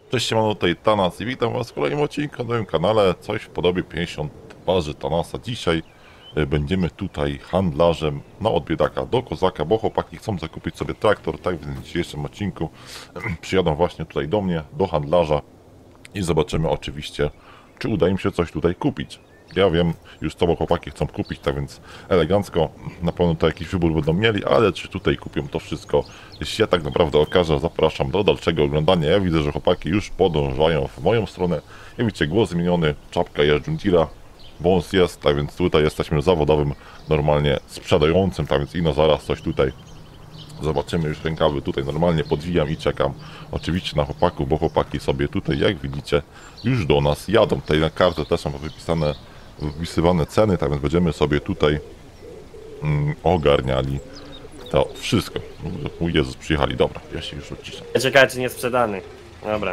Cześć, siemano, tutaj Tanas i witam was w kolejnym odcinku na moim kanale. Coś w podobie 50 twarzy Tanasa. Dzisiaj będziemy tutaj handlarzem od biedaka do kozaka, bo chłopaki chcą zakupić sobie traktor. Tak więc w dzisiejszym odcinku przyjadą właśnie tutaj do mnie, do handlarza i zobaczymy oczywiście, czy uda im się coś tutaj kupić. Ja wiem już co chłopaki chcą kupić, tak więc elegancko, na pewno to jakiś wybór będą mieli, ale czy tutaj kupią to wszystko, się tak naprawdę okaże. Zapraszam do dalszego oglądania. Ja widzę, że chłopaki już podążają w moją stronę. Jak widzicie, głos zmieniony, czapka jest Juntira, wąs jest, tak więc tutaj jesteśmy zawodowym, normalnie sprzedającym, tak więc ino zaraz coś tutaj zobaczymy. Już rękawy tutaj normalnie podwijam i czekam oczywiście na chłopaków, bo chłopaki sobie tutaj, jak widzicie, już do nas jadą. Tutaj na kartę też są wypisywane ceny, tak więc będziemy sobie tutaj ogarniali to wszystko. Mój Jezus, przyjechali, dobra, ja się już odciszę. Czekaj, czy nie sprzedany. Dobra.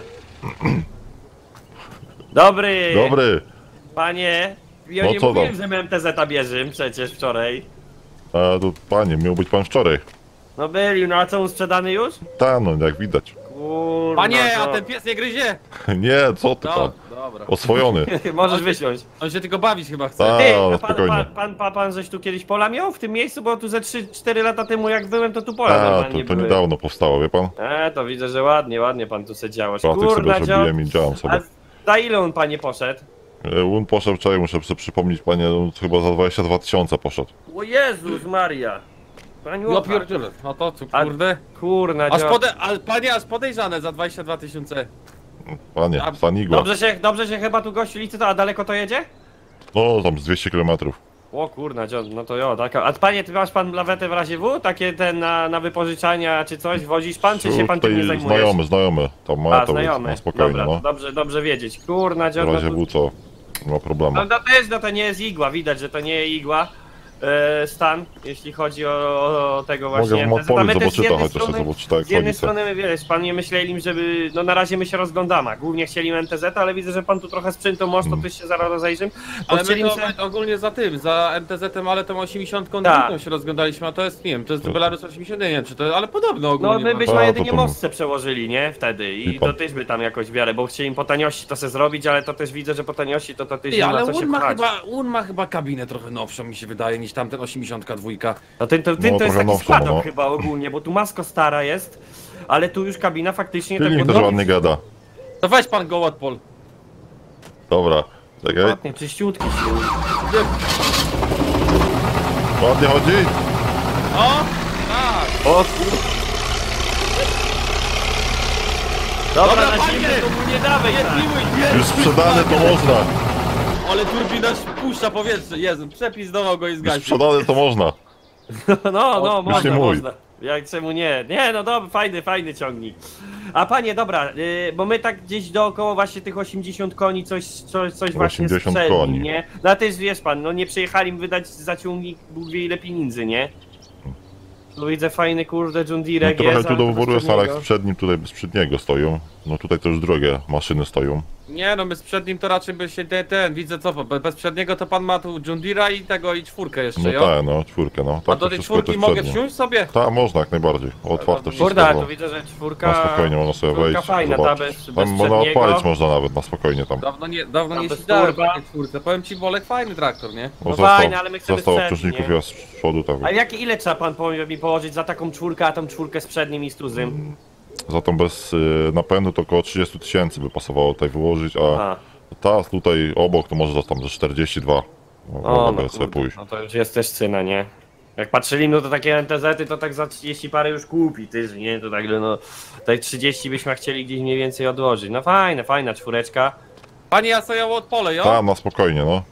Dobry! Dobry! Panie! Ja No nie co mówiłem, tam? że my MTZ bierzym przecież wczoraj. A to panie, miał być pan wczoraj. No byli, no a co, on sprzedany już? Ta, no jak widać. Kurwa, Panie, a no. ten pies nie gryzie! Nie, co ty pan? No, dobra. Oswojony. Możesz wysiąść. On się tylko bawić chyba chce. A, Ty, no a spokojnie. pan żeś tu kiedyś pola miał w tym miejscu? Bo tu ze 3-4 lata temu jak byłem, to tu pola A, normalnie to były. niedawno powstało, wie pan? To widzę, że ładnie pan tu se działasz. Pratek sobie Kurna, zrobiłem i działam sobie. A za ile on, panie, poszedł? On poszedł wczoraj, muszę sobie przypomnieć, panie, on chyba za 22 000 poszedł. O Jezus Maria! Paniu, No pierdziele, no to co, kurde. Kurna, Panie, aż podejrzane za 22 000. Panie, A, Sanigła. Dobrze się chyba tu gościu licytuje, a daleko to jedzie? No, tam z 200 km. O kurna, no to jo, tak. A panie, ty masz pan lawetę w razie W? Takie te na wypożyczania czy coś? Wozisz pan, czy się pan tym nie zajmujesz? Znajomy, tam ma to znajomy. na spokojnie, Dobra, no. to dobrze wiedzieć. Kurna, W dziad, razie W co, nie ma problemu. no to nie jest igła, widać, że to nie igła. Stan, jeśli chodzi o tego właśnie. Mogę A my odpowiedzieć, też z zobaczyta jednej chociaż, strony- zobaczyta jak Z jednej chodzi co. strony, wiesz, pan nie myśleli, żeby, no na razie my się rozglądamy, a głównie chcieli MTZ, ale widzę, że pan tu trochę sprzętu może, to też się zaraz rozejrzymy. Ale my Chcieli to se- ogólnie za tym, za MTZ-em, ale tą 80 Tak. drugą się rozglądaliśmy, a to jest, nie wiem, to jest Belarus 80, nie wiem czy to, ale podobno No ogólnie. my ma. byśmy A, to jedynie to- mostce przełożyli, nie? Wtedy I i pan- to też by tam jakoś w miarę, bo chcieli po taniości to se zrobić, ale to też widzę, że po taniości to też Ty, nie ma ale co się on ma chyba kabinę trochę nowszą mi się wydaje niż tamten 82. No ten to No, jest trochę taki nowszą, składok no. chyba ogólnie, bo tu masko stara jest, ale tu już kabina faktycznie Silnik tak też ładnie gada. To weź pan go odpol. Dobra, czekaj. ładnie, czyściutki silnik. Ładnie chodzi? O! Tak! O kur... Dobra, Dobra, na panie! zimę to mu nie dawaj Jest tak. miły, Już sprzedane to można. ale turbina puszcza powietrze, Jezu, przepizdował go i Już zgasił. sprzedane to można. No, Już nie można, mój. można. Jak czemu nie? Nie, no dobra, fajny ciągnik. A panie, dobra, bo my tak gdzieś dookoła właśnie tych 80 koni coś właśnie 80 strzeli, koni. nie? No a też wiesz pan, no nie przyjechali mi wydać za ciągnik Bóg wie ile pieniędzy, nie? Tu widzę fajny kurde John No, Deere trochę tu do wyboru jest, ale jak niego. z przednim tutaj bez przedniego stoją. No tutaj to już drogie maszyny stoją. Nie no, my z przednim to raczej by się widzę co, bez przedniego to pan ma tu John Deere'a i tego i czwórkę jeszcze, No jo? tak, no czwórkę, no. A Tak, do to tej wszystko czwórki to mogę przednie. wsiąść sobie? Tak, można jak najbardziej. Otwarte wszystko. Kurde, bo tu widzę, że czwórka... na spokojnie można sobie czwórka wejść. fajna, ta zobaczyć. bez Tam można przedniego. odpalić można nawet na spokojnie tam. Dawno A nie bez siedziałem turba? w takiej czwórce. Powiem ci, Bolek, fajny traktor, nie? Bo No fajne, ale my chcemy został przedni, obciążników nie? ja z przodu tam. A ile trzeba pan mi położyć za taką czwórkę, a tą czwórkę z przednim i z tuzym? Za tą bez napędu to około 30 000 by pasowało tutaj wyłożyć, a A. ta tutaj obok to może za tam ze 42. Mogę no sobie kurde, pójść. no to już jest też cyna, nie? Jak patrzyli, no to takie MTZ-y to tak za 30 parę już kupi, ty, nie? To tak, no, tutaj 30 byśmy chcieli gdzieś mniej więcej odłożyć. No fajna czwóreczka. Panie, ja sobie ją odpolę, jo? Tam na spokojnie, no.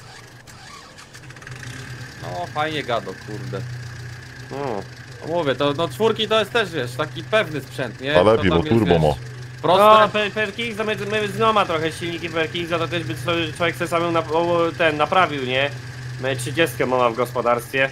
No, fajnie gado, kurde. Mm. No mówię, to no czwórki to jest też, wiesz, taki pewny sprzęt, nie? A To lepiej, tam bo jest, turbo wiesz, ma. Proste. No, Perkingsa, my znoma trochę silniki Perkingsa, to też by człowiek sobie samemu naprawił, nie? My 30 mama w gospodarstwie.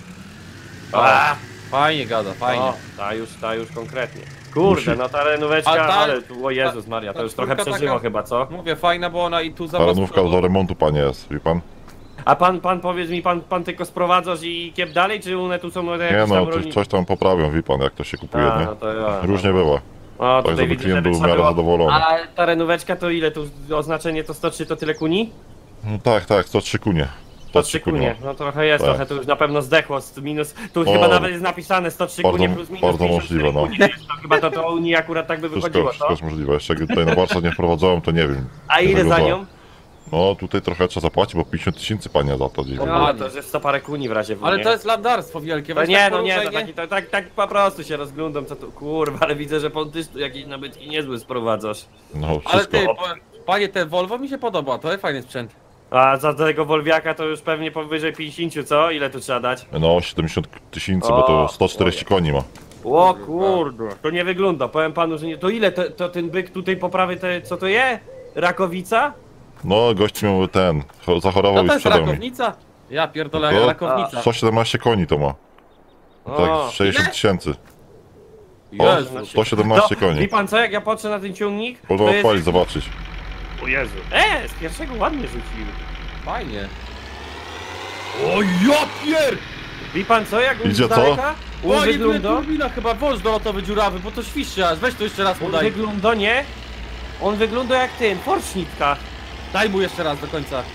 Fajnie gada, fajnie. O, ta już konkretnie. Kurde, Musi. no ta renóweczka, A ta- ale tu, o Jezus Maria, to ta już trochę czwórka przeżyło taka- chyba, co? Mówię, fajna, bo ona i tu Ta renówka do remontu, panie, jest, wie pan? A pan powiedz mi, pan tylko sprowadzasz i kiep dalej, czy one tu są Nie jakieś no, tam coś, rolnicze? coś tam poprawią, wie pan, jak to się kupuje, A, nie? no to ja. Różnie bywa. O, Tak, tutaj żeby widzę, klient żeby był w trzeba miarę było- zadowolony. A ta renóweczka to ile tu oznaczenie to 103 to tyle kuni? No tak, 103 kunie. 103 kunie, no trochę jest, Tak. trochę to już na pewno zdechło, minus, tu O, chyba nawet jest napisane 103 bardzo- kunie plus minus bardzo 54 możliwe, no. kunie, więc to chyba to Unii akurat tak by wychodziło, Wszystko to? jest możliwe. Jeszcze jak tutaj na warsztat nie wprowadzałem, to nie wiem. A jak ile za wygląda. nią? No tutaj trochę trzeba zapłacić, bo 50 tysięcy panie za to gdzieś. No, No, to jest 100 parę kuni w razie w Ale nie? to jest landarstwo wielkie, To weź nie, tak no nie, poruszaj, to taki, to, tak po prostu się rozglądam, co tu, kurwa, ale widzę, że ty tu jakieś nabytki niezłe sprowadzasz. No Ale wszystko. ty, panie, te Volvo mi się podoba, to jest fajny sprzęt. A za tego Wolwiaka to już pewnie powyżej 50, co? Ile tu trzeba dać? No 70 tysięcy, bo to O, 140 koni ma. O kurde, to nie wygląda, powiem panu, że nie, to ile, to ten byk tutaj po prawej, co to je? Rakowica? No gość miał ten, zachorował No i to jest sprzedał mi. rakownica? Ja pierdolę, To- rakownica. 117 koni to ma. O, Tak, 60 tysięcy. Jezu. O, 117 Wie koni. pan co, jak ja patrzę na ten ciągnik, Można to jest... odpalić, zobaczyć. O Jezu. Z pierwszego ładnie rzucił. Fajnie. O ja pier! Wie pan co, jak on Idzie z co? daleka? On O, nie tyle wygląda, turbina, chyba wąż dolotowy dziurawy, bo to świszczy aż, weź to jeszcze raz on podaj. wygląda, nie? On wygląda jak ten, porcznitka. Daj mu jeszcze raz do końca.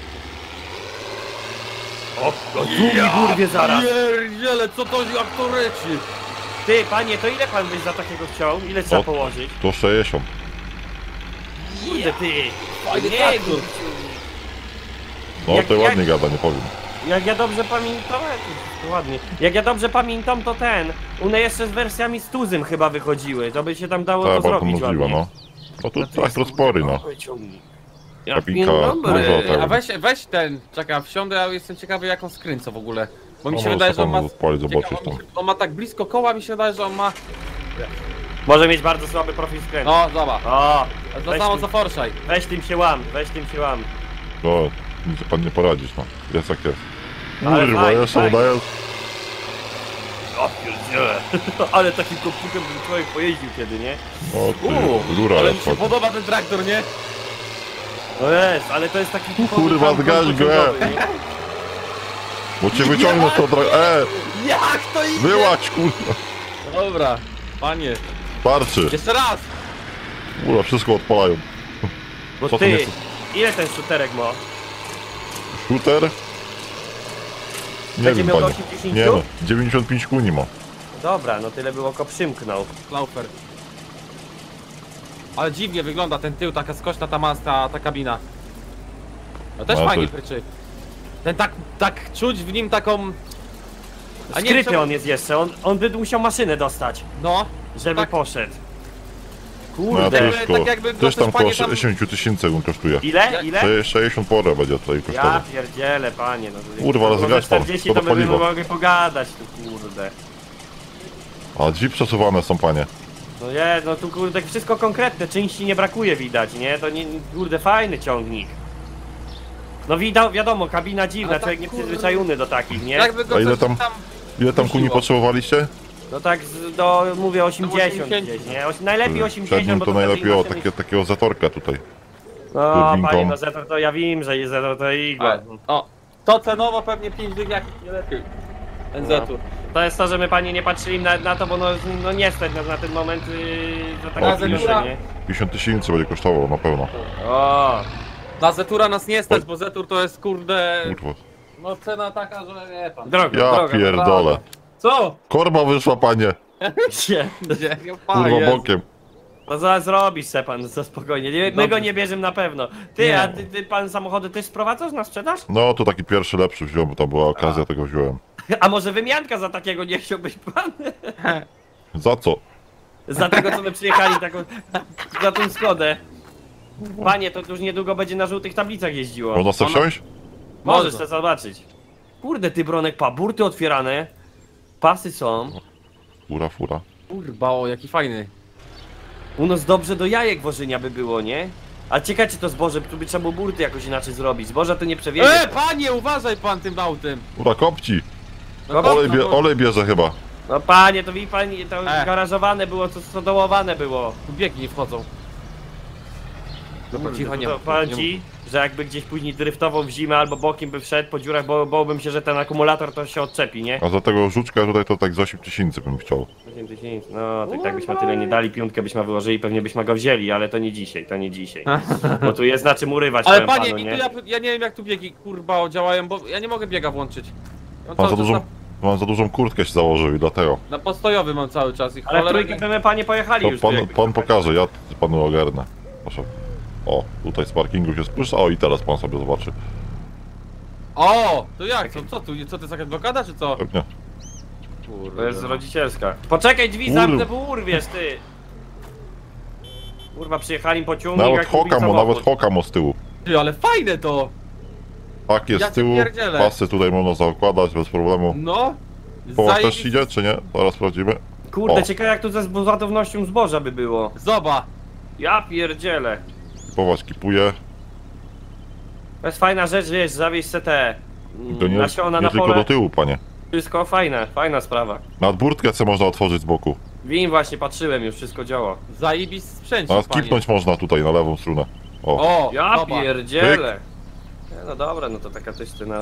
O, tu mi kurwie zaraz. Pierdziele, co to, jak to leci? Ty, panie, to ile pan byś za takiego chciał? Ile trzeba O. położyć? To 60. Kurde ty. Fajny Nie, traktor. No Jak- to jak- ładnie gada, nie powiem. Jak ja dobrze pamiętam, to ładnie. Jak ja dobrze pamiętam, to one jeszcze z wersjami z tuzem chyba wychodziły. To by się tam dało Tak, to bardzo zrobić możliwe, ładnie. no. No to traktor spory, no. Ja Kabinka pierdolę. dużo tego. A weź ten, czekaj, wsiądę, ja jestem ciekawy jak on skręca w ogóle. Bo mi No, się może wydaje, że on ma... pan odpalić, zobaczyć Ciekawe, tam. on ma tak blisko koła, mi się wydaje, że on ma... Może mieć bardzo słaby profil skrętu. No, zobacz. O, To weź samo tym- co Forszaj. weź tym się łam, weź tym się łam. No, nic pan nie poradzisz, no. Jest jak jest. Ale Kurwa, fajnie, jeszcze fajnie. dajesz. O pierdziele. Ale takim komputem by człowiek pojeździł kiedy, nie? O ty, rura Ale jak mi się chodzi. podoba ten traktor, nie? No jest, ale to jest taki typowy Kurwa, tam zgaś go, pociągowy, nie? Bo cię wyciągnę to Jak to idzie? wyłać, kurwa. Dobra, panie. Starczy. Jeszcze raz! Kurwa, wszystko odpalają. Bo Co to ty, nie- ile ten shooterek ma? Shooter? Nie Będzie wiem, miał panie. do 80? Nie no, 95 kuni ma. Dobra, no tyle było, przymknął. Laufer. Ale dziwnie wygląda ten tył, taka skośna ta masta, ta kabina. No też No, to- fajnie pryczy. Ten tak czuć w nim taką... A nie, Skryty czemu- on jest jeszcze, on by musiał maszynę dostać, No, żeby tak. poszedł. No Kurde, też, tak jakby też tam panie koło tam- 60 tysięcy on kosztuje. ile? Ile? 60 porę będzie tutaj Ja kosztował. pierdzielę, panie, no to Kurwa, ale może zgaś pan, 40 to to do będziemy paliwa. mogli pogadać tu, kurde. A drzwi przesuwane są, panie. No nie, no tu kurde wszystko konkretne, części nie brakuje widać, nie? To nie, kurde fajny ciągnik. No wiadomo, kabina dziwna, Ale tak, człowiek nie kurde, przyzwyczajony do takich, nie? jakby go A ile coś tam- Ile tam kuni Kusiło. potrzebowaliście? No tak, mówię 80 80. gdzieś, nie? Najlepiej Przed 80, nim bo to to najlepiej o wtedy takiego zatorka tutaj. No turbinką. panie, no Zetor to ja wiem, że jest Zetor to igła. O, to cenowo pewnie 5 dych jak nie lepiej. NZ-u. To jest to, że my panie nie patrzyli na to, bo no nie stać nas na ten moment za takie Oczywiście. pieniądze, nie? 50 tysięcy będzie kosztowało, na pewno. O, Na Zetura nas nie stać, bo Zetur to jest kurde... Kurwa. No cena taka, że nie pan. drogo, Ja drogo. pierdolę. Co? Korba wyszła, panie. Gdzie? Gdzie? Kurwa, bokiem. No zaraz zrobisz se pan, za spokojnie. Nie, my Dobrze. go nie bierzemy na pewno. Ty, Nie. a ty pan samochody też sprowadzasz na sprzedaż? No to taki pierwszy lepszy wziąłem, bo to była okazja, tego wziąłem. A może wymianka za takiego nie chciałbyś pan? Za co? Za tego co my przyjechali, taką, za tą Skodę. Panie, to już niedługo będzie na żółtych tablicach jeździło. Można sobie wsiąść? Możesz Można. to zobaczyć. Kurde ty Bronek, burty otwierane. Pasy są. Fura. Kurwa, o jaki fajny. U nas dobrze do jajek wożenia by było, nie? A ciekawe czy to zboże, tu by trzeba było burty jakoś inaczej zrobić. Zboża to nie przewiezie. Panie, uważaj pan tym autem. Fura, kopci. No, Olej bierze chyba. No panie, to wie pani, to E. garażowane było, to stodołowane było. Tu biegi nie wchodzą. Dobra, cicho, nie to mów, powiem nie ci, że jakby gdzieś później dryftował w zimę albo bokiem by wszedł po dziurach, bo bałbym się, że ten akumulator to się odczepi, nie? A za tego żuczka tutaj to tak z 8000 bym chciał. 8000, no to i tak byśmy tyle nie dali, piątkę byśmy wyłożyli, pewnie byśmy go wzięli, ale to nie dzisiaj, to nie dzisiaj. Bo tu jest na czym urywać, Ale powiem panie, panu, i tu nie? ja nie wiem jak tu biegi kurwa działają, bo ja nie mogę biega włączyć. Mam Mam cały za czas dużą, mam za dużą kurtkę się założył i dlatego. na postojowy mam cały czas i Ale w cholera... trójkę byśmy panie pojechali To już. tu jakby. pan pokaże, ja panu ogarnę. Proszę. O, tutaj z parkingu się spłysz, o i teraz pan sobie zobaczy. O! To jak? Co tu? Co to jest jakaś blokada czy co? Pewnie. Kurde. To jest rodzicielska. Poczekaj, drzwi Kurwa. zamknę, bo urwiesz ty. Kurwa, przyjechali pociągnik, Nawet jak mówi Hokamo, samochód. nawet Hokamo z tyłu. Ty, ale fajne to! Tak jest Ja z tyłu, cię pierdzielę. pasy tutaj można zakładać bez problemu. No! Połowa też Zajebiście. idzie, czy nie? Zaraz sprawdzimy. Kurde, O. ciekawe jak tu ze ładownością zboża by było. Zoba! Ja pierdzielę. Połowa kipuje. To jest fajna rzecz, wiesz, zawieźć se te To nie, nasiona nie na tylko pole. do tyłu, panie. Wszystko fajne, fajna sprawa. Nad burtkę co można otworzyć z boku. Win właśnie patrzyłem, już wszystko działa. Zajebisty sprzęcik, A panie. skipnąć można tutaj na lewą stronę. O, O! Ja zoba. pierdzielę. Nie, no dobra, no to taka testyna.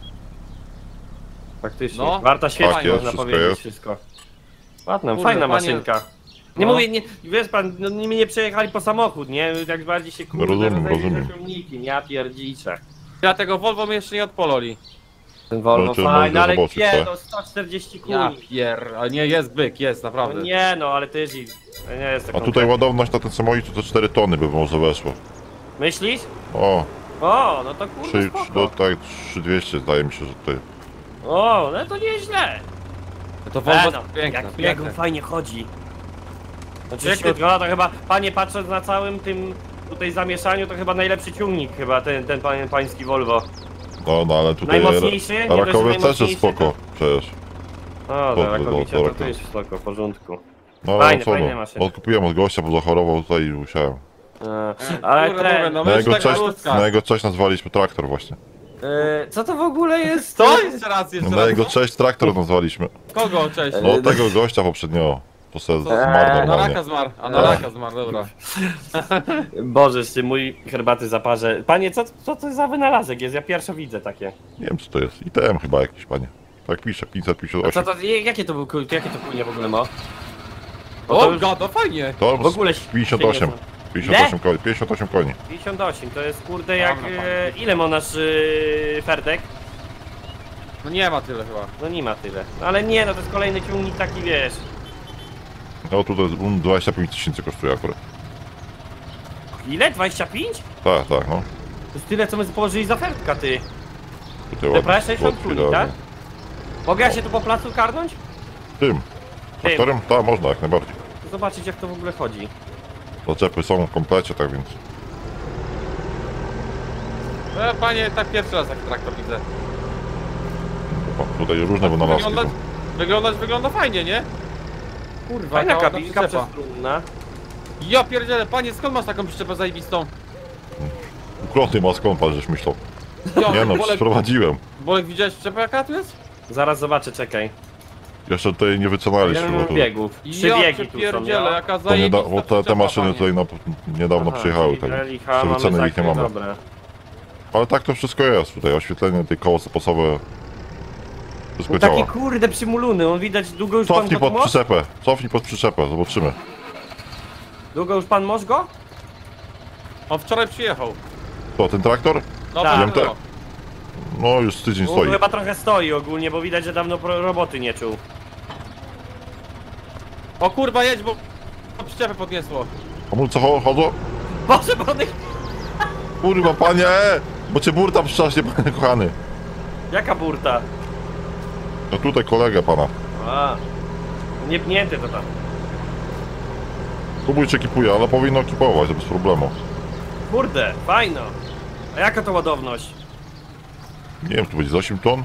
Faktycznie. No. Warta świeczki, Tak jest, można wszystko powiedzieć jest. wszystko. Ładna, Kurde, fajna panie. maszynka. Nie No. mówię, nie, wiesz pan, no, nimi nie przejechali po samochód, nie? Tak bardziej się kurde Rozumiem, rozejdzie rozumiem. za ciągnikiem, ja pierdziczę. Ja tego Volvo mnie jeszcze nie odpololi. Ten Volvo No, to fajny, można ale zobaczyć, nie, tak? no 140 koni. Ja a nie, jest byk, jest, No naprawdę. nie no, ale to jest i... to nie jest tak a tutaj ładowność na ten samochód to 4 tony by może weszło. Myślisz? O, O, no to kurde 3, spoko. no tak, 3200 zdaje mi się, że tutaj. O, no to nieźle. To Volvo no, piękne, jak piękne. on fajnie chodzi. Znaczy Piękny- środkowa to chyba, panie patrząc na całym tym tutaj zamieszaniu, to chyba najlepszy ciągnik chyba, ten pański Volvo. No ale tutaj Najmocniejszy? Nie dość, że rakowiec też jest najmocniejszy, spoko, przecież. O, To- to rakowicie to- to jest spoko, w porządku. No Fajne, co fajne no, maszyny. odkupiłem od gościa, bo zachorował tutaj i musiałem. Ale Kurde, mówię, ten, no Na my jego, już cześć, taka krótka. na jego cześć nazwaliśmy traktor właśnie. co to w ogóle jest? Co? Jeszcze raz, jeszcze Na raz. jego cześć traktor nazwaliśmy. Kogo? Cześć. No tego gościa poprzedniego. To se zmarł Na normalnie. raka zmarł, a na raka zmarł, dobra. Boże, z tym mój herbaty zaparzę. Panie, co to za wynalazek jest? Ja pierwszy widzę takie. Nie wiem co to jest. ITM chyba jakiś, panie. Tak pisze, Co 558. to, jakie to był, jakie to płynie w ogóle ma? Bo O, to już gado, fajnie. To w ogóle 58. 58 koni. 58 koni. 58, to jest kurde jak, Dobra, panie. ile ma nasz Ferdek? No nie ma tyle chyba. No nie ma tyle. No ale nie, no to jest kolejny ciągnik taki, wiesz. No tutaj 25 tysięcy kosztuje akurat. Ile? 25? Tak, tak, no. To jest tyle, co my położyli za Ferdka, ty. Tutaj Te prawie ładnie. 60 Słodki, kuni, idealnie. tak? Mogę ja się tu po placu karnąć? Tym. Traktorem? Tak, można jak najbardziej. Zobaczyć jak to w ogóle chodzi. Zaczepy są w komplecie, tak więc. No, panie, tak pierwszy raz taki traktor widzę. O, tutaj różne wynalazki Wyglądać, są. wygląda fajnie, nie? Kurwa, Fajna jaka ładna kabinka przyczepa. przestrunna. Ja pierdzielę, panie, skąd masz taką przyczepę zajebistą? Ukloty ma skąd pan żeś myślał? Ja, Nie no, Bolek, sprowadziłem. Bolek, widziałeś przyczepę jaka tu jest? Zaraz zobaczę, czekaj. Jeszcze tutaj nie wycenaliśmy, bo Ile tu biegów? Trzy Ja biegi tu są, pierdzielę, ja. jaka to nie zajebista da, bo te przyczepa, maszyny panie. tutaj niedawno Aha, przyjechały, czyli tak. Relicha, Jeszcze mamy wyceny ich nie takie, mamy. Dobra. Ale tak to wszystko jest tutaj, oświetlenie, te koło zapasowe. Wszystko No taki działa. kurde przymulony, on widać długo już pan Cofnij go pod tu masz? przyczepę, cofnij pod przyczepę, zobaczymy. Długo już pan masz go? On wczoraj przyjechał. To, ten traktor? No Tak. tak, Wiem te- było. No już z tydzień On stoi. chyba trochę stoi ogólnie, bo widać, że dawno roboty nie czuł. O kurwa, jedź, bo przyczepę podniosło. Hamulce chodzą? Boże, bo one... Kurwa panie, bo cię burta przyszłaśnie, panie kochany. Jaka burta? No tutaj kolegę pana. A, niepnięty to tam. Próbuj czy kipuje, ale powinno kipować, bez problemu. Kurde, fajno. A jaka to ładowność? Nie wiem, tu będzie z 8 ton?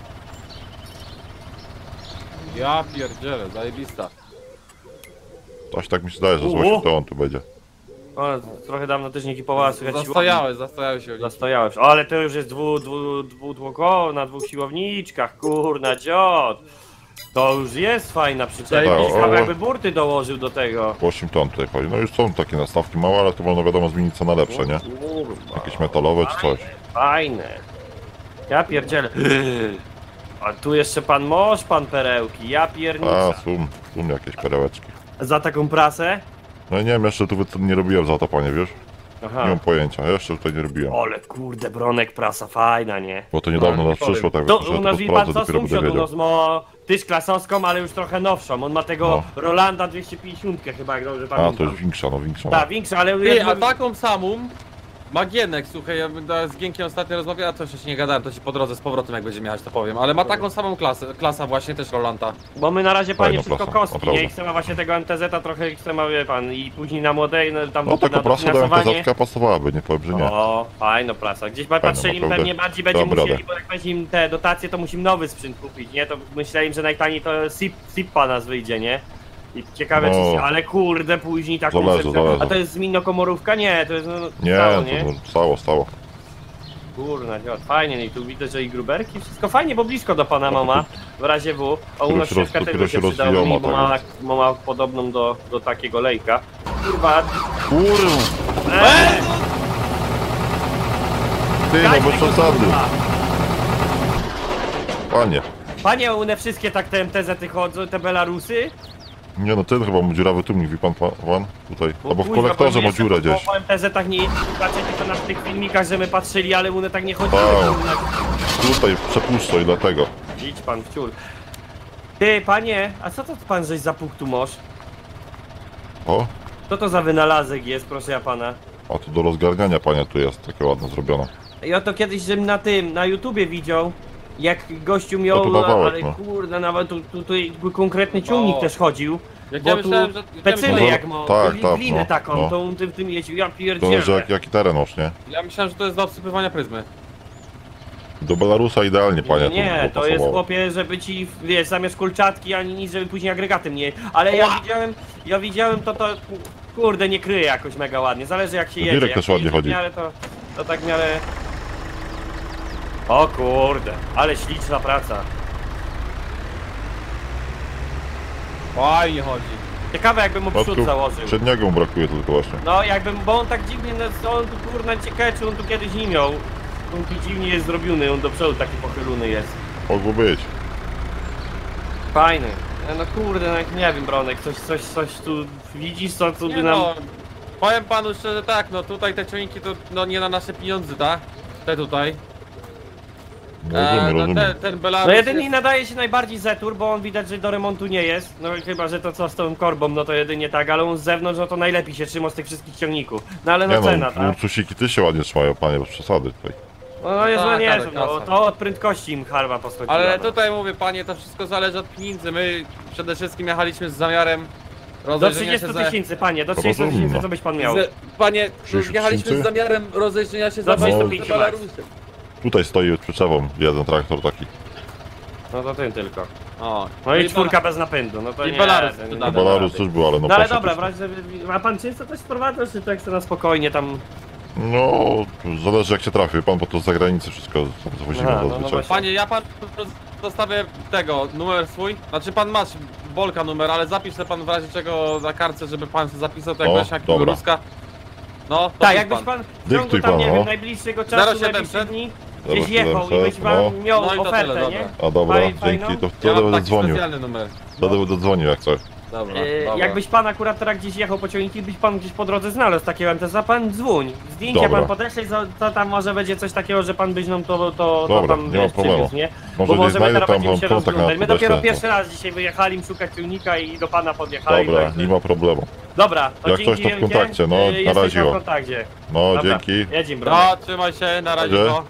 Ja pierdzielę, zajebista. Coś tak mi się zdaje, że z 8 ton tu będzie. O, trochę dawno też nie kipowała, słychać Zastojały się. Zastojałeś. O, ale to już jest na dwóch siłowniczkach, kurna dziot. To już jest fajna przyczepa. Tak, o, Jakby burty dołożył do tego. 8 ton tutaj chodzi. No już są takie nastawki małe, ale to można wiadomo zmienić co na lepsze, nie? kurwa. Jakieś metalowe czy coś. Fajne. Ja pierdzielę. A tu jeszcze pan mąż, pan perełki. Ja A, piernicza. są jakieś perełeczki. Za taką prasę? No i nie wiem, jeszcze tu nie robiłem za to, panie, wiesz? Nie Aha. mam pojęcia, jeszcze tutaj nie robiłem. Ale kurde, bronek, prasa fajna, nie? Bo to niedawno No, nas nie powiem. przyszło, tak To więc u że nas to wie pan sprawdzę, co, dopiero będę sąsiad u wiedział. nas ma tyż klasowską, ale już trochę nowszą. On ma tego No. Rolanda 250 chyba, jak dobrze A, to pamiętam. jest większa, no większa. Tak, większa, ale... Ty, a taką samą ma Gienek, słuchaj, ja z Gienkiem ostatnio rozmawiałem, a to jeszcze nie gadałem, to ci po drodze z powrotem jak będziemy jechać to powiem, ale ma taką samą klasa właśnie też Rolanta. Bo my na razie, panie, Fajna wszystko prasa, kostki, naprawdę. nie? Chcemy właśnie tego MTZ-a trochę, chcemy, wie pan, i później na młodej, no, tam No taka na prasa do dofinansowanie. MTZ pasowałaby, nie powiem, że nie. O, fajna prasa. Gdzieś pan Fajna, patrzyli, naprawdę. pewnie bardziej będziemy Dobra, musieli, radę. bo jak weźmiemy te dotacje, to musimy nowy sprzęt kupić, nie? To myślałem, że najtaniej to SIP nas wyjdzie, nie? I ciekawe, No. czy... Ale kurde, później taką... Zależy, zależy. A to jest zmiennokomorówka? Nie, to jest... No, Nie, stało, nie? to stało. Kurna, fajnie, no i tu widać, że i gruberki, wszystko fajnie, bo blisko do pana mama, w razie W. O, u nas Dopiero szefka dopiero tego się się przydało rozwijała, mi, bo tak. ma podobną do takiego lejka. Kurwa, Ty, daj no bez tego przesady. kurwa. Panie. Panie, one wszystkie tak te MTZ-y chodzą, te Belarusy? Nie no, ten chyba ma dziurawy tłumnik, wie pan? Tutaj. Albo w Kuźwa, kolektorze bo ma jeszcze dziurę gdzieś. Po MTZ-ach nie raczej tylko na tych filmikach, że my patrzyli, ale one tak nie chodziły. Wow. kurwa. Tutaj przepuszcza i dlatego. Idź pan w ciul. Ty, panie, a co to pan żeś za puch tu masz? O, Co to za wynalazek jest, proszę ja pana? a tu do rozgarniania, panie, tu jest takie ładne zrobione. Ja to kiedyś żem na YouTubie widział, jak gościu miał, No to kawałek, ale no. kurde, nawet tu jakby konkretny ciągnik No. też chodził. Jak Bo ja tu myślałem, że... pecyny No, jak ma, tak, tak, glinę no, taką, no. tą tym jeździł, ja To pierdzielę. że jaki teren masz, nie? Ja myślałem, że to jest do obsypywania pryzmy. Do Belarusa idealnie, panie. Nie, tu to jest pasowało. chłopie, żeby ci, wiesz, zamiast kulczatki ani nic, żeby później agregatem nie... Ale ja widziałem to, kurde, nie kryje jakoś mega ładnie, zależy jak się To jedzie. Direk Jak też się ładnie jedzie w chodzi. miarę, to tak w miarę... O kurde, ale śliczna praca. Fajnie chodzi. Ciekawe jakbym mu No przód tu założył. przedniego mu brakuje tylko właśnie. No jakbym, bo on tak dziwnie, no, on tu kurna ciekawe czy on tu kiedyś nie miał. On tu dziwnie jest zrobiony, on do przodu taki pochylony jest. Mogło być. Fajny. No kurde, no, nie wiem Bronek, coś tu widzisz, co tu Nie by nam... no, powiem panu szczerze tak, no tutaj te ciągniki to no nie na nasze pieniądze, tak? Te tutaj. Rozumiem, no rozumiem. ten Belarus No jedynie jest... nadaje się najbardziej Zetur, bo on widać, że do remontu nie jest. No chyba, że to co z tą korbą, no to jedynie tak, ale on z zewnątrz, no to najlepiej się trzyma z tych wszystkich ciągników. No ale Nie no cena, no, tak? Ursusiki ty się ładnie trzymają, panie, bez przesady tutaj. No jest, no tak, nie, ale no kasa. to od prędkości im harwa poschodziła. Ale no. tutaj mówię panie, to wszystko zależy od pieniędzy. My przede wszystkim jechaliśmy z zamiarem Do rozejrzenia 30 się tysięcy, panie, do 30 rozumiem, tysięcy no. co byś pan miał? Panie, 30 jechaliśmy z tysięcy? zamiarem rozejrzenia się Za za 25 max. Belarusem. Tutaj stoi przed przewą jeden traktor taki. No to ten tylko. O, No i czwórka bez napędu, no to i nie. Belarus to nie tu No Dobra, da Belarus rady. też był, ale no No ale proszę, dobra, w proszę. razie, a pan często coś sprowadza, czy tak chce na spokojnie tam... No, zależy jak się trafi, pan, bo to z zagranicy wszystko zawozimy Aha, no zazwyczaj. właśnie. Panie, ja pan zostawię tego, numer swój. Znaczy pan masz Bolka numer, ale zapisz sobie pan w razie czego na kartce, żeby pan sobie zapisał, to jak O, będziesz jak dobra. Ruska. No, to Tak, pisz jakbyś pan w ciągu Dyktuj tam, pan, nie no. wiem, najbliższego czasu, 0700. najbliższych dni, gdzieś 0700, jechał i byś pan no. miał No i to ofertę, tyle, nie? dobra. A dobra, Fajną? dzięki, to Ja wtedy mam będę taki dzwonił. specjalny numer. Wtedy będę dzwonił jak coś. Dobra, dobra. Jakbyś pan akurat teraz gdzieś jechał po ciągniki, byś pan gdzieś po drodze znalazł takiego MTZ, pan dzwoń. Zdjęcia Dobra. pan podeślej, to tam może będzie coś takiego, że pan byś nam to Dobra, tam nie ma wiesz, problemu. przywiózł, nie? Może Bo nie możemy znajdę, teraz tam będziemy wam się kontakt na rozglądać. My dopiero podeślę, pierwszy raz dzisiaj wyjechali szukać ciągnika i do pana podjechali. Dobra, także- nie ma problemu. Dobra, to Jak dzięki coś, to w wielkie. kontakcie, no, na Jesteśmy razie, w o. kontakcie. No, Dobra, dzięki. Jedziemy, No, bro. trzymaj się, na razie Gdzie? to.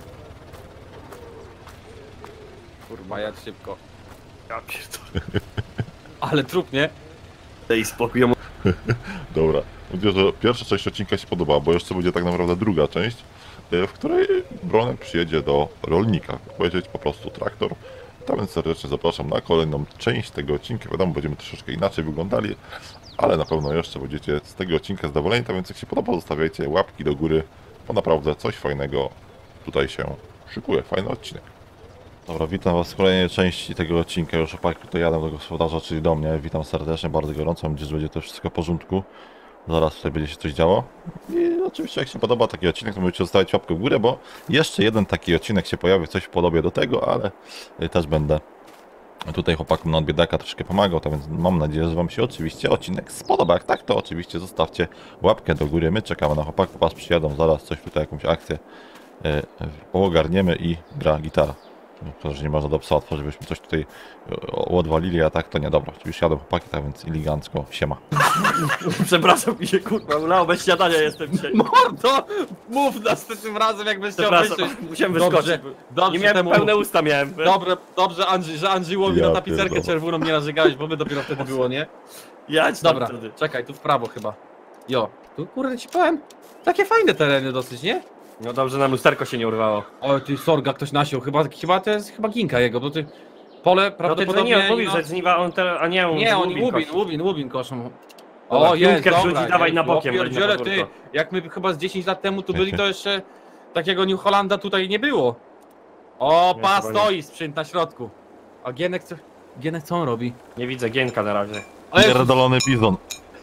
Kurwa, jak szybko. Ja pierdolę. Ale trup, nie? Daj spokój. Dobra. Mówię, że pierwsza część odcinka się podobała, bo jeszcze będzie tak naprawdę druga część, w której Bronek przyjedzie do rolnika, powiedzieć po prostu traktor. Tam więc serdecznie zapraszam na kolejną część tego odcinka. Wiadomo, będziemy troszeczkę inaczej wyglądali, ale na pewno jeszcze będziecie z tego odcinka zadowoleni. Tak więc jak się podoba, zostawiajcie łapki do góry, bo naprawdę coś fajnego tutaj się szykuje. Fajny odcinek. Dobra, witam Was w kolejnej części tego odcinka. Już opaki tutaj jadę do gospodarza, czyli do mnie. Witam serdecznie, bardzo gorąco. Mam nadzieję, że będzie to wszystko w porządku. Zaraz tutaj będzie się coś działo. I oczywiście jak się podoba taki odcinek, to możecie zostawić łapkę w górę, bo jeszcze jeden taki odcinek się pojawi, coś w podobie do tego, ale też będę tutaj chłopakom na od biedaka troszkę pomagał, tak więc mam nadzieję, że wam się oczywiście odcinek spodoba. Jak tak, to oczywiście zostawcie łapkę do góry. My czekamy na chłopaków, was przyjadą, zaraz coś tutaj, jakąś akcję ogarniemy i gra gitara. To, że nie można do psa otworzyć, żebyśmy coś tutaj odwalili, a tak to nie, dobra. Już jadą chłopaki, tak więc elegancko, siema. Przepraszam, mi się kurwa ulało, bez śniadania jestem dzisiaj. Mordo! Mów następnym razem, jakbyś chciał Przepraszam, wyjść. musiałem Dobrze, wyskoczyć. dobrze Nie miałem, temu- pełne usta miałem. Dobrze Andrzej, że Andrzejowi Ja na tapicerkę pierdolę. czerwoną nie narzegałeś, bo my dopiero wtedy było, nie? Jadź tam Dobra, wtedy. czekaj, tu w prawo chyba. Jo, tu kurde ci powiem, takie fajne tereny dosyć, nie? No dobrze, nam lusterko się nie urwało. O, ty sorga ktoś nasiął, chyba to jest chyba ginka jego, bo ty pole No ty to prawdopodobnie... nie, on mówił, no- że żniwa, a nie on Nie, on Łubin Łubin koszą. Dobra, O, jest, piłkę dobra, wrzuci, dawaj na bokiem, ja weź na pierdzielę, podwórko. ty, jak my chyba z 10 lat temu tu byli, to jeszcze takiego New Hollanda tutaj nie było. O, Nie, pa, chyba nie. stoi sprzęt na środku. A Gienek co on robi? Nie widzę Gienka na razie. Ale Pierdolony bizon.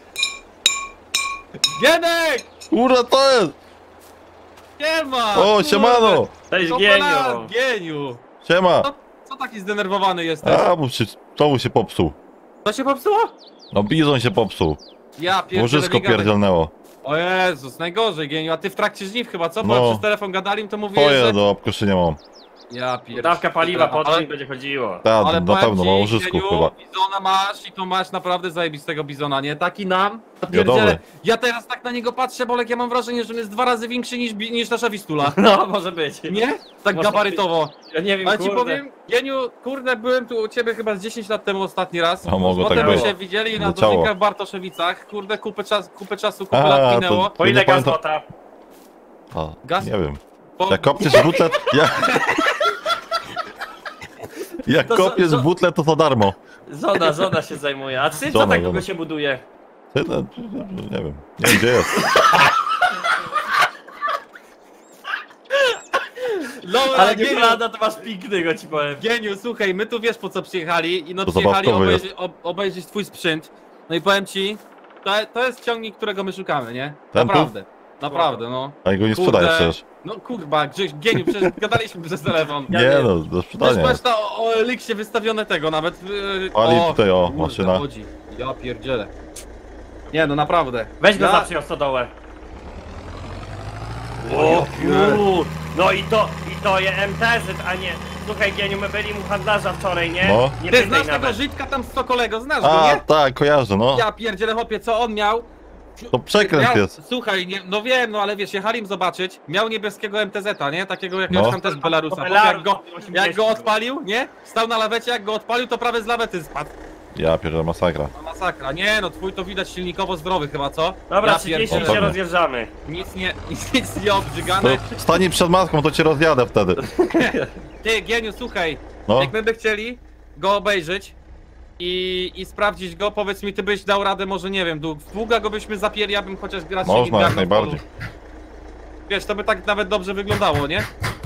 Gienek! Kurde, to jest! Nie ma! O, kurde. siemano! Cześć To Gienio! ponad, Geniu! Siema! Co taki zdenerwowany jesteś? A, bo to mu się popsuł. To się popsuło? No bizon się popsuł. Ja pierdolę. Łożysko nie gadaj. pierdzielnęło. O Jezus, najgorzej Geniu, a ty w trakcie żniw chyba, co? No. Bo przez telefon gadali, to mówiłeś, Twoje że... do obkoszy nie mam. Ja pierdolę. Dawka paliwa pod Ale- tym będzie chodziło. Tak, Ale na powiem pewno, ci, ma łożysku Geniu, chyba. Bizona masz i to masz naprawdę zajebistego bizona, nie? Taki nam. Wiadomo. Pierdzielę. Ja teraz tak na niego patrzę, Bolek, ja mam wrażenie, że on jest 2 razy większy niż nasza Wistula. No, może być. Nie? Tak Może gabarytowo. Ja nie wiem, Ale ci kurde. powiem, Geniu, kurde, byłem tu u ciebie chyba z 10 lat temu ostatni raz. A mogło Potem tak my być. się widzieli na Leciało. dożynkach w Bartoszewicach. Kurde, kupę czasu, kupę A, lat minęło. Po nie ile pamiętam. gazota? Gaz? Gaz? Nie wiem. Po... Jak kopiesz w butle... Jak To kopiesz zo- w butle, to za darmo. Żona się zajmuje. A ty co Żona, tak żona. długo się buduje? Ty, no, nie wiem. Nie wiem, gdzie jest. Dobra, Ale Geniu, nieprawda, to masz pięknego, ci powiem. Geniu, słuchaj, my tu wiesz po co przyjechali i no To przyjechali zabawkowy obejrzeć twój sprzęt. No i powiem ci, to jest ciągnik, którego my szukamy, nie? Ten tu? Naprawdę. Naprawdę, no. A jego nie Kurde. sprzedajesz przecież. No kurwa, Geniu, przecież gadaliśmy przez telefon. Ja Nie wiem. no, do Też sprzedania. masz na o Elixie wystawione tego nawet. Pali tutaj, o, kurde, maszyna. chodzi. Ja pierdzielę. Nie no, naprawdę. Weź go Ja- za przyjostodołę. O, No i to je MTZ, a nie... Słuchaj Gieniu, my byli u handlarza wczoraj, nie? No. Nie Ty pytaj znasz tego nawet. Żydka tam z Sokolego, znasz go, A, nie? tak, kojarzę, no. Ja pierdzielę chłopie, co on miał? To przekręt jest. Słuchaj, nie, no wiem, no ale wiesz, jechali im zobaczyć, miał niebieskiego MTZ-a, nie? Takiego jakiegoś No. tam też Belarusa. To Chłopie, Belarus, jak go odpalił, nie? Stał na lawecie, jak go odpalił, to prawie z lawety spadł. Ja pierdolę, masakra. No masakra. Nie no, twój to widać silnikowo zdrowy chyba, co? Dobra, Ja 30 pierdolę. się Pewnie. rozjeżdżamy. Nic nie obrzygane. To stanie przed maską, to cię rozjadę wtedy. Ty, Gieniu, słuchaj, No. jak my by chcieli go obejrzeć i sprawdzić go, powiedz mi, ty byś dał radę, może nie wiem, długa go byśmy zapięli, ja bym chociaż grać Można, jak najbardziej. Wiesz, to by tak nawet dobrze wyglądało, nie?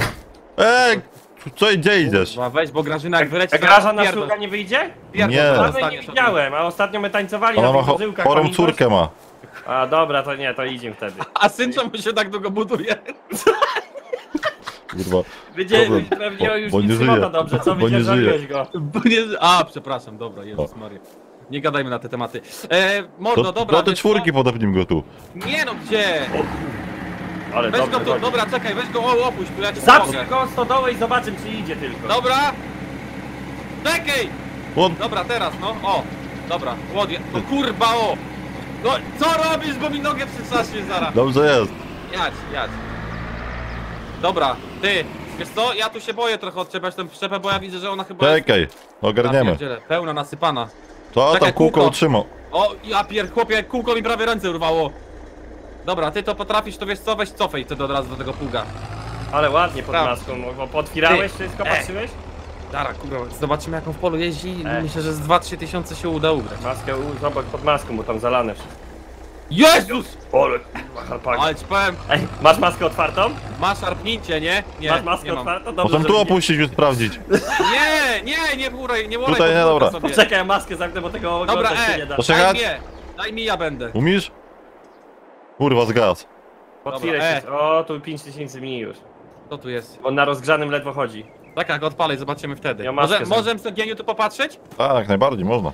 Co, gdzie idziesz? Kurwa, weź, bo Grażyna jak wyleci... Jak to Graża na pierdol- szluga nie wyjdzie? pierdol Nie. to Ale dostaniesz nie od niej. widziałem, a ostatnio my tańcowali Ona na ma tych kozyłkach. chorą pamiętasz? córkę ma. A dobra, to nie, to idziemy wtedy. A syn czemu się tak długo buduje? Kurwa. Będzie Problem, pewnie już bo nic nie chyba żyje. dobrze, co Bo nie wydzierżawiłeś go. Bo nie... A, przepraszam, dobra, Jezus Maria. Nie gadajmy na te tematy. Mordo, To, dobra. do te wiesz czwórki co? podepnij go tu. Nie no, gdzie? Ale Weź dobrze go tu, chodzi. dobra, czekaj, weź go, o, opuść, tu ja ci Zaprzyj pomogę. go stodołę i zobaczymy, czy idzie tylko. Dobra! Czekaj! On, Dobra, teraz, no, o! Dobra, łodzie, no kurwa, o! No, co robisz, bo mi nogę przytrzaśnie zaraz! dobrze jest. Jadź. Dobra, ty, wiesz co, ja tu się boję trochę odczepiać tę przyczepę, bo ja widzę, że ona chyba Czekaj, Ja ogarniemy. pierdzielę, pełna, nasypana. To tam Czekaj, kółko kółko. utrzymał. O, ja chłopie, kółko mi prawie ręce urwało. Dobra, ty to potrafisz, to wiesz co, weź cofaj wtedy od razu do tego pługa. Ale ładnie pod Brawo. maską, bo potwierałeś Ty. wszystko, patrzyłeś? Dara, kurwa, zobaczymy jak on w polu jeździ, E. myślę, że z 2-3 tysiące się uda ugrać. Maskę zobacz pod maską, bo tam zalane wszystko. Jezus! Ole, kurwa, harpaga. Ale ci powiem, Ej, masz maskę otwartą? masz szarpnięcie, nie? Nie, Masz maskę nie mam. otwartą? Dobrze, Możemy że tu nie- opuścić i sprawdzić. Nie wolej Tutaj nie, podwórka dobra. sobie. Poczekaj, ja maskę zamknę, bo tego Dobra, oglądać się nie da. Poczekaj. daj ja będę. Umiesz? Kurwa, zgas. Po Dobra, chwilę się... O, tu 5000 mniej już. Co tu jest? On na rozgrzanym ledwo chodzi. Tak, jak odpalej, zobaczymy wtedy. Ja maskę Możemy sobie Geniu tu popatrzeć? Tak, jak najbardziej, można.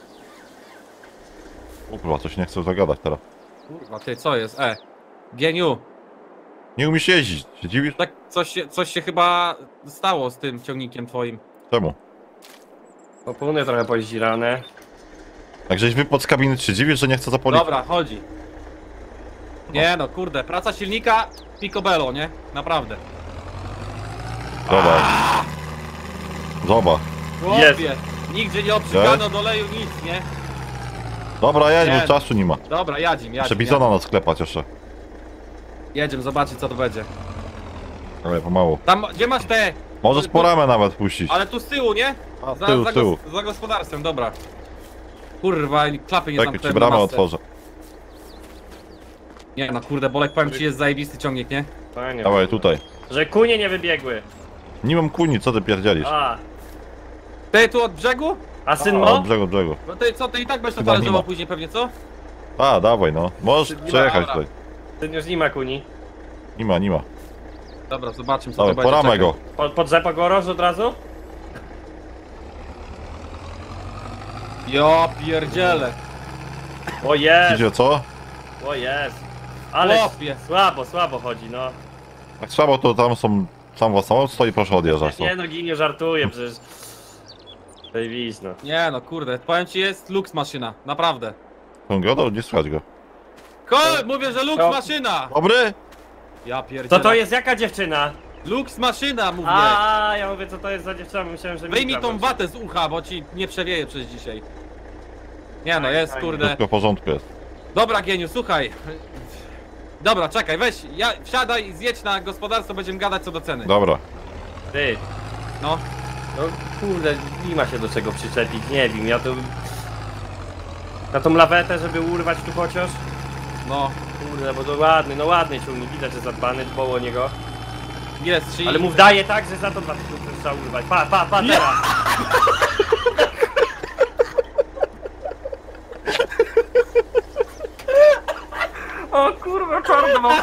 O kurwa, coś nie chcę zagadać teraz. Kurwa, ty, co jest? Geniu, Nie umiesz jeździć, się dziwisz? tak coś się chyba stało z tym ciągnikiem twoim. Czemu? Opony trochę pozdzirane. Jak żeś wypadł z kabiny, czy się dziwisz, że nie chce zapolić? Dobra, chodzi. Nie no, kurde, praca silnika picobello, nie? Naprawdę. Zobacz. Zobacz. Chłopie, nigdzie nie obrzygano do oleju nic, nie? Dobra, jedź, Nie. bo czasu nie ma. Dobra, jadzim. Przebizona nas sklepać jeszcze. Jedziemy, zobaczyć co to będzie. Ale pomału. Tam, gdzie masz te? Możesz po ramę nawet puścić. Ale tu z tyłu, nie? A, z tyłu, z tyłu. Za gospodarstwem, dobra. Kurwa, i klapy nie Tak, ci zamknąłem bramę na masce. otworzę. Nie no, kurde, Bolek, powiem ci, jest zajebisty ciągnik, nie? Fajnie. Dawaj, tutaj. Że kunie nie wybiegły. Nie mam kuni, co ty pierdzielisz? A. Ty tu od brzegu? A syn O, mo? brzegu, brzegu. No ty co, ty i tak będziesz to Chyba nie talerzował ma. później pewnie, co? A, dawaj no. Możesz Nie przejechać ma, tutaj. Syn już nie ma kuni. Nie ma, nie ma. Dobra, zobaczymy co Dawaj, to po będzie. ramę czekaj. go. Pod rzepa go roż od razu? Jo, pierdziele. O jest, Idzie co? o jest. Ale Chłopie. słabo chodzi, no. Jak słabo, to tam są... Sam was samochód stoi, proszę odjeżdżać. No. Nie no, nie żartuję, przecież... Zajebis, no. Nie no, kurde, powiem ci, jest luks maszyna, naprawdę. On gadał, nie słychać go. Mówię, że luks To- maszyna! Dobry? Ja pierdzielę. Co to jest, jaka dziewczyna? Luks maszyna, mówię. A, ja mówię, co to jest za dziewczyna, myślałem, że... Wyjmij Mika tą włączy. watę z ucha, bo ci nie przewieje przez dzisiaj. Nie no, jest, Fajnie. kurde. Wszystko w porządku jest. Dobra, Geniu, słuchaj. Dobra, czekaj, weź, wsiadaj, zjedź na gospodarstwo, będziemy gadać co do ceny. Dobra. Ty, No, no kurde, nie ma się do czego przyczepić, nie wiem, ja to... Na tą lawetę, żeby urwać tu chociaż? no. Kurde, bo to ładny, no ładny ciągnik, widać, że zadbany, dbał o niego. Ile z 3? Ale mów daje tak, że za to 2000 trzeba urwać. Pa, teraz! O kurwa, czarno mam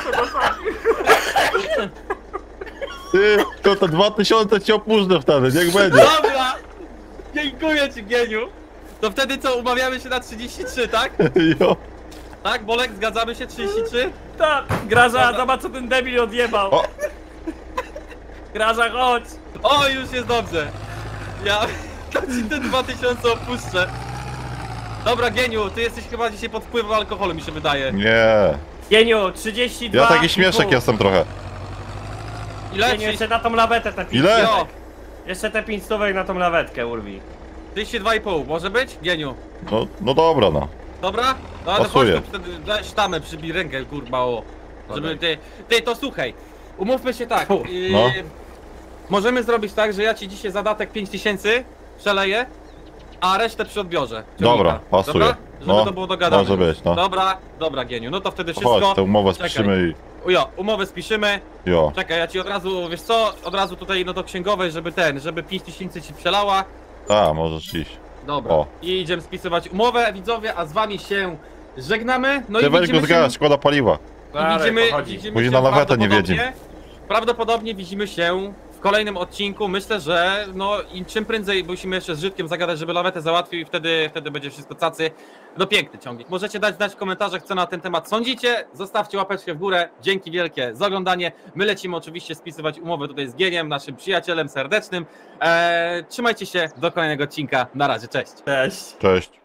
Ty, to 2000 ci opóźnię wtedy, niech będzie. Dobra! Dziękuję ci, Geniu. To wtedy co, umawiamy się na 33, tak? Jo. Tak, Bolek, zgadzamy się, 33? Tak, Graża, zobacz co ten debil odjebał. O. Graża, chodź! O, już jest dobrze. Ja to ci te 2000 opuszczę. Dobra, Geniu, ty jesteś chyba dzisiaj pod wpływem alkoholu, mi się wydaje. Nie. Jeniu, 32. Ja taki śmieszek jestem trochę. Ile? Jeniu, jeszcze na tą lawetę te 5 Ile? Jo, Jeszcze te 5 stówek na tą lawetkę urwi. 32,5, może być? Geniu. No dobra, no. Dobra? No ale Pasuje. chodź tu wtedy, daj sztamę, przybij rękę, kurwa, o. Żeby ty, to słuchaj, umówmy się tak. Fu, no. Możemy zrobić tak, że ja ci dzisiaj zadatek 5000 przeleję, a resztę przy odbiorze. Dobra, ciągnika. pasuje. Dobra? Żeby No, to było dogadane. może być, no. Dobra, Geniu, no to wtedy To wszystko. chodź, tę umowę Czekaj. spiszymy i... Jo, umowę spiszymy. Jo. Czekaj, ja ci od razu, wiesz co, od razu tutaj no do księgowej, żeby 5000 ci przelała. A, możesz iść. Dobra. O. I idziemy spisywać umowę, widzowie, a z wami się żegnamy. No Ty i weź go widzimy się. zgadzać, szkoda paliwa. Ale Widzimy pochodzi. się Później na lawetę nie prawdopodobnie widzimy się w kolejnym odcinku. Myślę, że no i czym prędzej musimy jeszcze z Żydkiem zagadać, żeby lawetę załatwił i wtedy będzie wszystko cacy. No piękny ciągnik. Możecie dać znać w komentarzach, co na ten temat sądzicie. Zostawcie łapeczkę w górę. Dzięki wielkie za oglądanie. My lecimy oczywiście spisywać umowę tutaj z Gieniem, naszym przyjacielem serdecznym. Trzymajcie się, do kolejnego odcinka. Na razie, cześć. Cześć. Cześć.